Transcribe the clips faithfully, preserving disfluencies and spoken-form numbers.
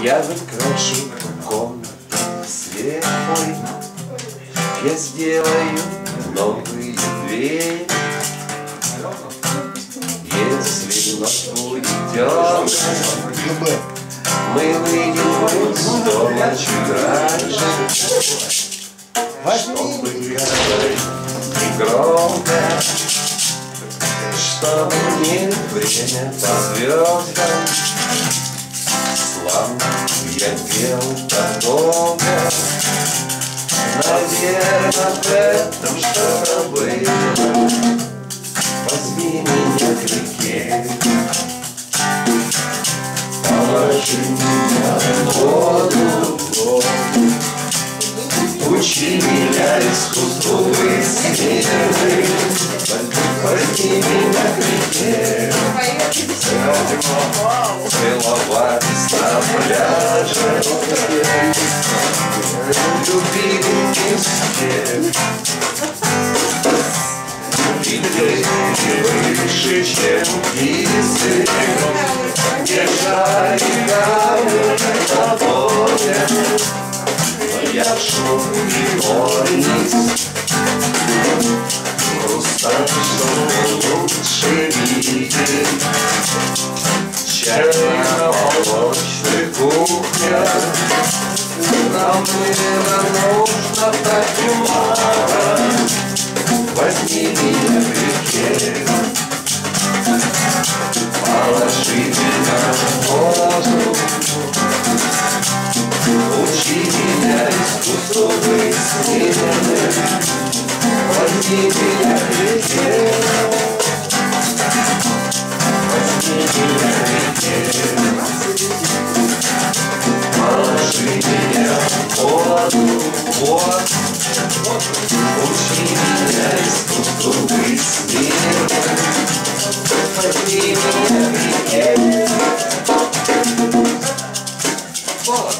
Я выкрашу комнату слепой, я сделаю новые двери. Если ночь будет темная, мы выйдем из дома чуть раньше, чтобы говорить негромко, чтобы не время по звездам. Славно я пел так долго, наверное, в этом что-то было. Возьми меня к реке, положи меня в воду, учи меня искусству высмеянным. Возьми меня к реке, целовались на пляже, любили вместе. И ты выше, чем птицы, держали камеры на волне. Но я шел и вниз, просто чтобы лучше видеть, чем на молочных кухнях. Нам было нужно так мало. Возьми меня в реке, положи меня в воду, учи меня искусству высмеянным. Возьми меня в реке, возьми меня в реке, положи меня в воду, вот. Учи меня искусству высмеянным. Возьми меня в реке. Вот.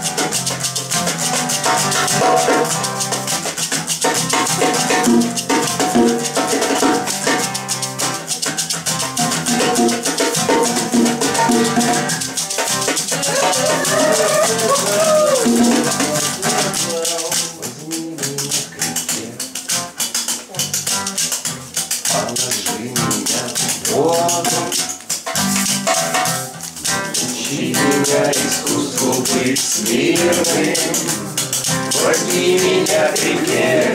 Положи меня в воду, учи меня искусству быть смирным. Возьми меня в реке,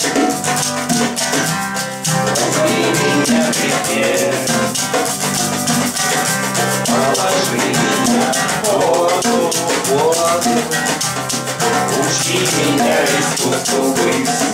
возьми меня в реке, положи меня в воду, воду, учи меня искусству быть смирным.